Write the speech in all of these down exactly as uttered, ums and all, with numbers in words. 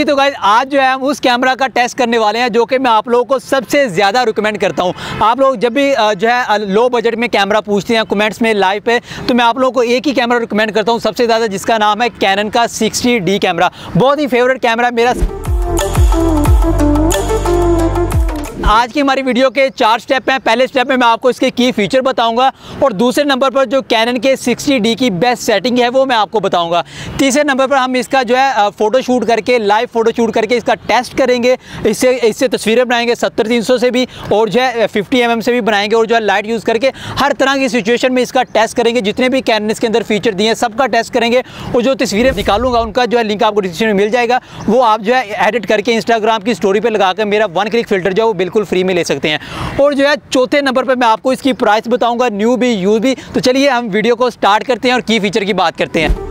जी तो गाइस आज जो है हम उस कैमरा का टेस्ट करने वाले हैं जो कि मैं आप लोगों को सबसे ज़्यादा रिकमेंड करता हूं। आप लोग जब भी जो है लो बजट में कैमरा पूछते हैं कमेंट्स में लाइव पे, तो मैं आप लोगों को एक ही कैमरा रिकमेंड करता हूं सबसे ज़्यादा, जिसका नाम है कैनन का सिक्सटी डी कैमरा। बहुत ही फेवरेट कैमरा मेरा। आज की हमारी वीडियो के चार स्टेप हैं। पहले स्टेप में मैं आपको इसके की फीचर बताऊंगा और दूसरे नंबर पर जो कैनन के सिक्सटी डी की बेस्ट सेटिंग है वो मैं आपको बताऊंगा। तीसरे नंबर पर हम इसका जो है फ़ोटो शूट करके लाइव फ़ोटो शूट करके इसका टेस्ट करेंगे। इससे इससे तस्वीरें बनाएंगे सत्तर तीन सौ से भी और जो है फिफ्टी एम एम से भी बनाएंगे और जो है लाइट यूज़ करके हर तरह की सिचुएशन में इसका टेस्ट करेंगे। जितने भी कैनन इसके अंदर फीचर दिए हैं सबका टेस्ट करेंगे और जो तस्वीरें निकालूंगा उनका जो है लिंक आपको डिस्क्रिप्शन में मिल जाएगा। वो आप जो है एडिट करके इंस्टाग्राम की स्टोरी पर लगाकर मेरा वन क्लिक फिल्टर जो है वो बिल्कुल फ्री में ले सकते हैं। और जो है चौथे नंबर पर मैं आपको इसकी प्राइस बताऊंगा, न्यू भी यूज भी। तो चलिए हम वीडियो को स्टार्ट करते हैं और की फीचर की बात करते हैं।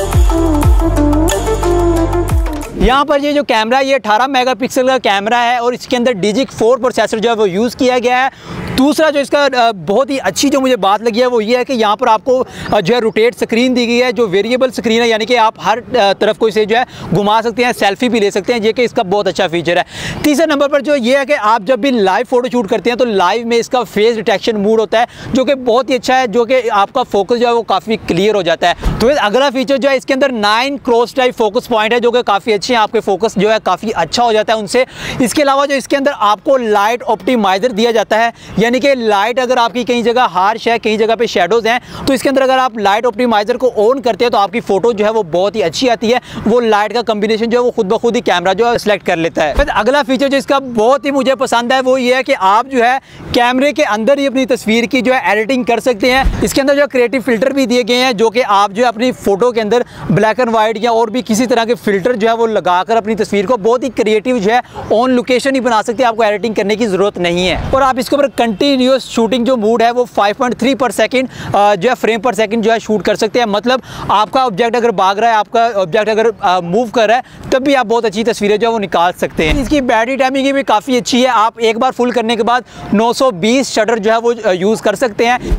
यहाँ पर ये जो कैमरा है ये अठारह मेगापिक्सल का कैमरा है और इसके अंदर डिजिक फोर प्रोसेसर जो है वो यूज़ किया गया है। दूसरा जो इसका बहुत ही अच्छी जो मुझे बात लगी है वो ये है कि यहाँ पर आपको जो है रोटेट स्क्रीन दी गई है, जो वेरिएबल स्क्रीन है, यानी कि आप हर तरफ को इसे जो है घुमा सकते हैं, सेल्फी भी ले सकते हैं। ये कि इसका बहुत अच्छा फीचर है। तीसरे नंबर पर जो ये है कि आप जब भी लाइव फोटो शूट करते हैं तो लाइव में इसका फेस डिटेक्शन मोड होता है जो कि बहुत ही अच्छा है, जो कि आपका फोकस जो है वो काफ़ी क्लियर हो जाता है। तो अगला फीचर जो है इसके अंदर nine cross type focus point है जो कि काफ़ी अच्छे हैं, आपके फोकस जो है काफ़ी अच्छा हो जाता है उनसे। इसके अलावा जो इसके अंदर आपको लाइट ऑप्टिमाइजर दिया जाता है, यानी कि लाइट अगर आपकी कहीं जगह हार्श है, कहीं जगह पे शेडोज हैं, तो इसके अंदर अगर आप लाइट ऑप्टिमाइजर को ऑन करते हैं तो आपकी फोटो जो है वो बहुत ही अच्छी आती है। वो लाइट का कॉम्बिनेशन जो है वो खुद ब खुद ही कैमरा जो है सिलेक्ट कर लेता है। फिर अगला फीचर जो इसका बहुत ही मुझे पसंद है वो ये है कि आप जो है कैमरे के अंदर ही अपनी तस्वीर की जो है एडिटिंग कर सकते हैं। इसके अंदर जो क्रिएटिव फिल्टर भी दिए गए हैं जो कि आप जो है अपनी फोटो के अंदर ब्लैक एंड व्हाइट या और भी किसी तरह के फिल्टर जो है वो लगाकर अपनी तस्वीर को बहुत ही क्रिएटिव जो है ऑन लोकेशन ही बना सकते हैं। आपको एडिटिंग करने की जरूरत नहीं है। और आप इसके ऊपर कंटिन्यूअस शूटिंग जो मूड है वो फाइव पॉइंट थ्री पर सेकंड जो है फ्रेम पर सेकंड जो है शूट कर सकते हैं। मतलब आपका ऑब्जेक्ट अगर भाग रहा है, आपका ऑब्जेक्ट अगर मूव कर रहा है, तब भी आप बहुत अच्छी तस्वीरें जो है वो निकाल सकते हैं। इसकी बैटरी टाइमिंग भी काफ़ी अच्छी है। आप एक बार फुल करने के बाद नौ सौ बीस शटर जो है वो यूज़ कर सकते हैं।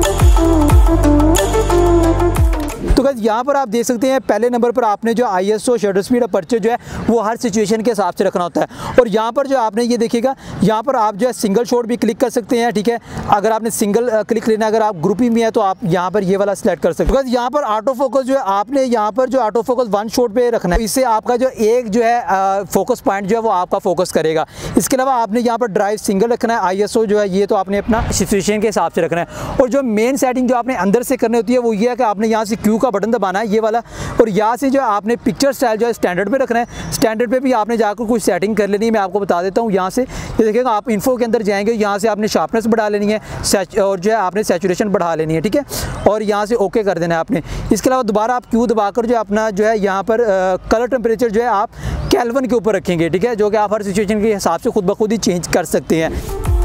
तो गाइस यहाँ पर आप देख सकते हैं पहले नंबर पर आपने जो I S O shutter speed aperture जो है वो हर सिचुएशन के हिसाब से रखना होता है। और यहाँ पर जो आपने ये देखिएगा यहाँ पर आप जो है सिंगल शॉट भी क्लिक कर सकते हैं, ठीक है। अगर आपने सिंगल क्लिक लेना, अगर आप ग्रुपिंग में है तो आप यहाँ पर ये वाला सिलेक्ट कर सकते हैं। तो यहाँ पर ऑटो फोकस जो है आपने यहाँ पर जो ऑटो फोकस वन शॉट पे रखना है, इससे आपका जो एक जो है फोकस पॉइंट जो है वो आपका फोकस करेगा। इसके अलावा आपने यहाँ पर ड्राइव सिंगल रखना है, आई एस ओ जो है ये तो आपने अपना सिचुएशन के हिसाब से रखना है। और जो मेन सेटिंग जो आपने अंदर से करनी होती है वो ये है कि आपने यहाँ से क्यू का बटन दबाना है, ये वाला, और यहाँ से जो आपने पिक्चर स्टाइल जो है स्टैंडर्ड पे रखना है। स्टैंडर्ड पे भी आपने जाकर कुछ सेटिंग कर लेनी है, मैं आपको बता देता हूँ। यहाँ से ये देखिएगा आप इन्फो के अंदर जाएंगे, यहाँ से आपने शार्पनेस बढ़ा लेनी है और जो है आपने सैचुरेशन बढ़ा लेनी है, ठीक है। और यहाँ से ओके कर देना है आपने। इसके अलावा दोबारा आप क्यू दबाकर जो अपना जो है यहाँ पर कलर टेम्परेचर जो है आप केल्विन के ऊपर रखेंगे, ठीक है, जो कि आप हर सिचुएशन के हिसाब से खुद ब खुद ही चेंज कर सकते हैं।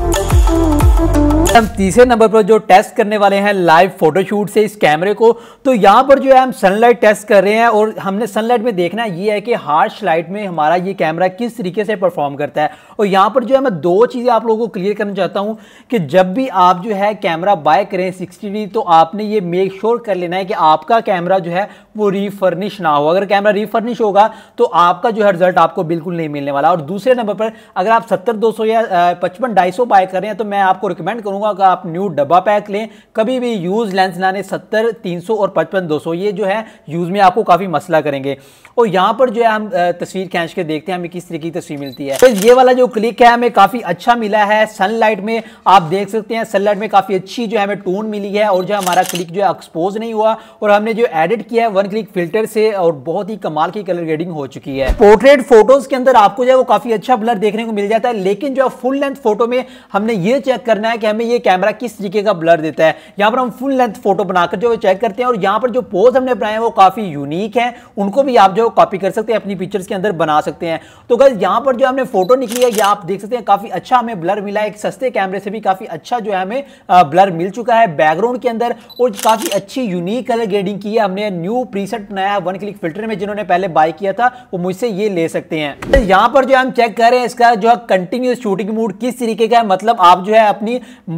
हम तीसरे नंबर पर जो टेस्ट करने वाले हैं लाइव फोटोशूट से इस कैमरे को, तो यहाँ पर जो है हम सनलाइट टेस्ट कर रहे हैं और हमने सनलाइट में देखना ये है कि हार्श लाइट में हमारा ये कैमरा किस तरीके से परफॉर्म करता है। और यहाँ पर जो है मैं दो चीज़ें आप लोगों को क्लियर करना चाहता हूँ कि जब भी आप जो है कैमरा बाय करें सिक्सटी डी तो आपने ये मेक श्योर कर लेना है कि आपका कैमरा जो है वो रीफर्निश ना हो। अगर कैमरा रीफर्निश होगा तो आपका जो है रिजल्ट आपको बिल्कुल नहीं मिलने वाला। और दूसरे नंबर पर अगर आप सत्तर दो सौ या पचपन ढाई सौ बाय कर रहे हैं तो मैं आपको रिकमेंड करूंगा कि आप न्यू डब्बा पैक लें। कभी भी यूज लेंस लाने सत्तर तीन सौ और पचपन दो सौ ये जो है यूज में आपको काफी मसला करेंगे। और यहाँ पर जो है हम तस्वीर खींच के देखते हैं हमें किस तरीके की तस्वीर मिलती है। तो ये वाला जो क्लिक है हमें काफी अच्छा मिला है। सनलाइट में आप देख सकते हैं सनलाइट में काफी अच्छी जो है हमें टोन मिली है और जो हमारा क्लिक जो है एक्सपोज नहीं हुआ। और हमने जो एडिट किया है वन क्लिक फिल्टर से और बहुत ही कमाल की कलर ग्रेडिंग हो चुकी है। पोर्ट्रेट फोटोज के अंदर आपको जो है वो काफी अच्छा ब्लर देखने को मिल जाता है, लेकिन जो फुल लेंथ फोटो में हमने ये चेक करना है कि हमें ये कैमरा किस तरीके का ब्लर देता है। यहाँ पर हम फुल लेंथ फोटो बनाकर जो चेक करते हैं और यहाँ पर जो पोज हमने बनाए हैं वो काफी यूनिक है, उनको भी आप जो कॉपी कर सकते हैं, अपनी पिक्चर्स के अंदर बना सकते हैं। तो गाइस यहाँ पर जो हमने फोटो निकली है ये आप देख सकते हैं काफी अच्छा हमें ब्लर मिला है। एक सस्ते कैमरे से भी काफी अच्छा जो है हमें ब्लर मिल चुका है बैकग्राउंड के अंदर और काफी अच्छी यूनिक कलर ग्रेडिंग की है। हमने न्यू प्रीसेट बनाया वन क्लिक फिल्टर में, जिन्होंने पहले बाय किया था वो मुझसे ये ले सकते हैं। तो यहाँ पर जो हम चेक कर रहे हैं इसका जो है कंटिन्यूअस शूटिंग मोड किस तरीके का है, मतलब आप जो है अपनी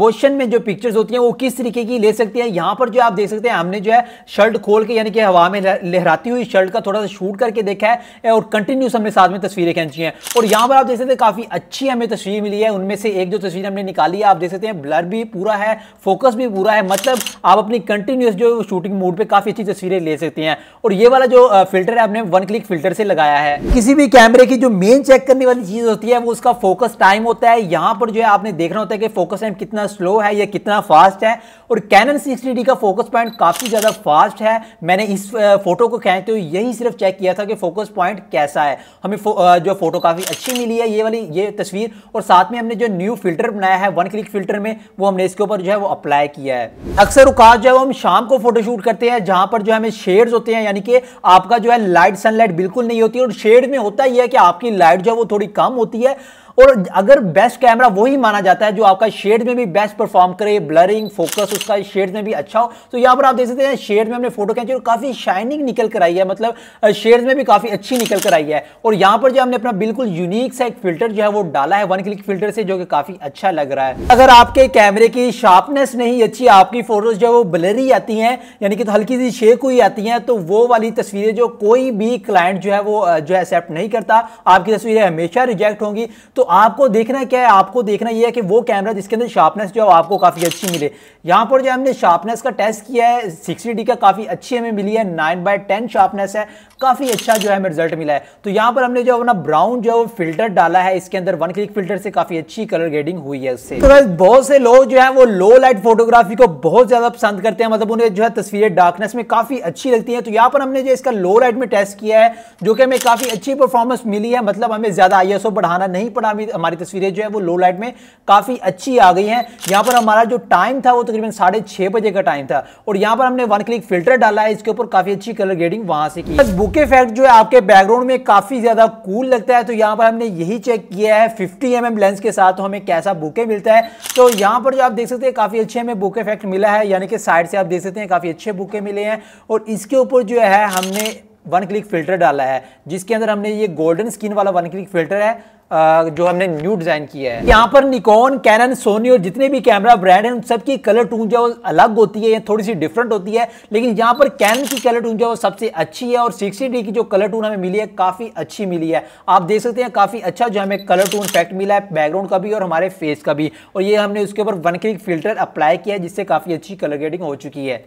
मोशन में जो पिक्चर्स होती हैं वो किस तरीके की ले सकते हैं। यहाँ पर जो आप देख सकते हैं हमने जो है शर्ट खोल के यानी कि हवा में लहराती हुई शर्ट का थोड़ा सा शूट करके देखा है और कंटिन्यूस हमने साथ में तस्वीरें खींची हैं। और यहाँ पर आप देख सकते हैं काफी अच्छी हमें तस्वीर मिली है। उनमें से एक जो तस्वीर हमने निकाली है आप देख सकते हैं ब्लर भी पूरा है, फोकस भी पूरा है, मतलब आप अपनी कंटिन्यूस जो शूटिंग मूड पे काफी अच्छी तस्वीरें ले सकते हैं। और ये वाला जो फिल्टर है आपने वन क्लिक फिल्टर से लगाया है। किसी भी कैमरे की जो मेन चेक करने वाली चीज होती है वो उसका फोकस टाइम होता है। यहाँ पर जो है आपने देखना होता है कि फोकस टाइम कितना स्लो है या कितना फास्ट है। और कैनन सिक्सटी डी का फोकस पॉइंट काफी ज्यादा फास्ट है। मैंने इस फोटो को खींचते हुए यही सिर्फ चेक किया था कि फोकस पॉइंट कैसा है। हमें फो, जो फोटो काफी अच्छी मिली है ये वाली ये तस्वीर। और साथ में हमने जो न्यू फिल्टर बनाया है वन क्लिक फिल्टर में वो हमने इसके ऊपर जो है वो अप्लाई किया है। अक्सर औकात जो है हम शाम को फोटोशूट करते हैं जहां पर जो हमें शेड्स होते हैं, यानी कि आपका जो है लाइट सनलाइट बिल्कुल नहीं होती। और शेड में होता ही है कि आपकी लाइट जो है वो थोड़ी कम होती है। और अगर बेस्ट कैमरा वही माना जाता है जो आपका शेड में भी बेस्ट परफॉर्म करे, ब्लरिंग फोकस उसका शेड में भी अच्छा हो। तो यहाँ पर आप देख सकते हैं शेड में हमने फोटो खींची और काफी शाइनिंग निकल कर आई है, मतलब शेड्स में भी काफी अच्छी निकल कर आई है। और यहाँ पर जो हमने अपना बिल्कुल यूनिक सा एक फिल्टर जो है वो डाला है वन क्लिक फिल्टर से, जो कि काफी अच्छा लग रहा है। अगर आपके कैमरे की शार्पनेस नहीं अच्छी, आपकी फोटोज जो है वो ब्लरी आती हैं, यानी कि तो हल्की सी शेक हुई आती हैं, तो वो वाली तस्वीरें जो कोई भी क्लाइंट जो है वो जो है एक्सेप्ट नहीं करता, आपकी तस्वीरें हमेशा रिजेक्ट होंगी। तो आपको देखना क्या है, आपको देखना यह है कि वो कैमरा जिसके अंदर शार्पनेस जो है आपको काफी अच्छी मिले। यहां पर जो हमने शार्पनेस का टेस्ट किया है सिक्सटी डी का काफी अच्छी हमें मिली है, नाइन बाय टेन शार्पनेस है, काफी अच्छा जो है हमें रिजल्ट मिला है। तो यहां पर हमने जो अपना ब्राउन जो है फिल्टर डाला है इसके अंदर वन क्लिक फिल्टर से, काफी अच्छी कलर ग्रेडिंग हुई है उससे। तो गाइस बहुत से लोग जो है वो लो लाइट फोटोग्राफी को बहुत ज्यादा पसंद करते हैं, मतलब उन्हें जो है तस्वीरें डार्कनेस में काफी अच्छी लगती हैं। तो यहां पर हमने जो इसका लो लाइट में टेस्ट किया है जो कि हमें काफी अच्छी परफॉर्मेंस मिली है, मतलब हमें ज्यादा आई एस ओ बढ़ाना नहीं पड़ा, हमारी तस्वीरें जो है वो लो लाइट में काफी अच्छी आ गई हैं। यहां पर हमारा जो टाइम था वो तकरीबन साढ़े छह बजे का टाइम था। और यहां पर हमने वन क्लिक फिल्टर डाला है इसके ऊपर, काफी अच्छी कलर ग्रेडिंग वहां से की। बुके इफेक्ट जो है आपके बैकग्राउंड में काफी ज्यादा कूल लगता है। तो यहां पर हमने यही चेक किया है फिफ्टी एम एम लेंस के साथ तो हमें कैसा बुके मिलता है। तो यहां पर जो आप देख सकते हैं काफी अच्छे हमें बुके इफेक्ट मिला है, यानी कि साइड से आप देख सकते हैं काफी अच्छे बुके मिले हैं। और इसके ऊपर जो है हमने वन क्लिक फिल्टर डाला है जिसके अंदर हमने ये गोल्डन स्किन वाला वन क्लिक फिल्टर है जो हमने न्यू डिजाइन किया है। यहाँ पर निकॉन, कैनन, सोनी और जितने भी कैमरा ब्रांड हैं उन सबकी कलर टून जो अलग होती है, थोड़ी सी डिफरेंट होती है, लेकिन यहाँ पर कैनन की कलर टून जो है सबसे अच्छी है। और सिक्सटी डी की जो कलर टून हमें मिली है काफी अच्छी मिली है। आप देख सकते हैं काफी अच्छा जो हमें कलर टून इफेक्ट मिला है बैकग्राउंड का भी और हमारे फेस का भी। और ये हमने उसके ऊपर वन क्लिक फिल्टर अप्लाई किया है जिससे काफी अच्छी कलर ग्रेडिंग हो चुकी है।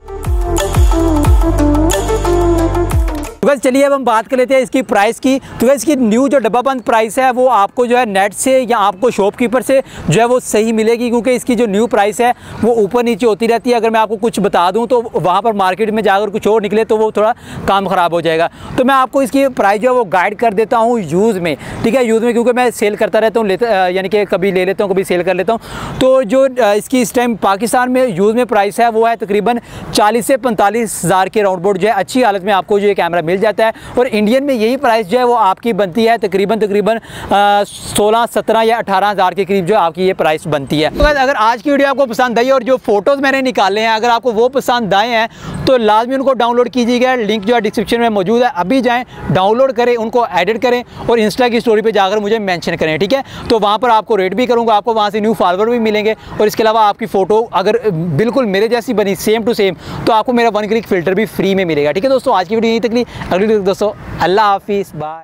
तो गाइस चलिए अब हम बात कर लेते हैं इसकी प्राइस की। तो गाइस इसकी न्यू जो डब्बा बंद प्राइस है वो आपको जो है नेट से या आपको शॉपकीपर से जो है वो सही मिलेगी, क्योंकि इसकी जो न्यू प्राइस है वो ऊपर नीचे होती रहती है। अगर मैं आपको कुछ बता दूं तो वहाँ पर मार्केट में जाकर कुछ और निकले तो वो थोड़ा काम ख़राब हो जाएगा। तो मैं आपको इसकी प्राइस जो है वो गाइड कर देता हूँ यूज़ में, ठीक है, यूज़ में, क्योंकि मैं सेल करता रहता हूँ, लेता यानी कि कभी ले लेता हूँ कभी सेल कर लेता हूँ। तो जो इसकी इस टाइम पाकिस्तान में यूज़ में प्राइस है वो है तकरीबन चालीस से पैंतालीस हज़ार के राउंड बोर्ड जो है अच्छी हालत में आपको जो ये कैमरा मिल जाता है। और इंडियन में यही प्राइस जो है वो आपकी बनती है तकरीबन तकरीबन सोलह सत्रह या अठारह हज़ार के करीब जो आपकी ये प्राइस बनती है। तो अगर आज की वीडियो आपको पसंद आई और जो फोटोज़ मैंने निकाले हैं अगर आपको वो पसंद आए हैं तो लाजमी उनको डाउनलोड कीजिएगा, लिंक जो है डिस्क्रिप्शन में मौजूद है, अभी जाएं डाउनलोड करें, उनको एडिट करें और इंस्टा की स्टोरी पे जाकर मुझे मेंशन करें, ठीक है। तो वहाँ पर आपको रेट भी करूँगा, आपको वहाँ से न्यू फॉलोवर भी मिलेंगे और इसके अलावा आपकी फ़ोटो अगर बिल्कुल मेरे जैसी बनी सेम टू सेम तो आपको मेरा वन क्लिक फिल्टर भी फ्री में मिलेगा, ठीक है दोस्तों। आज की वीडियो यहीं तक ली, अगली दोस्तों अल्लाह हाफिज़, बाय।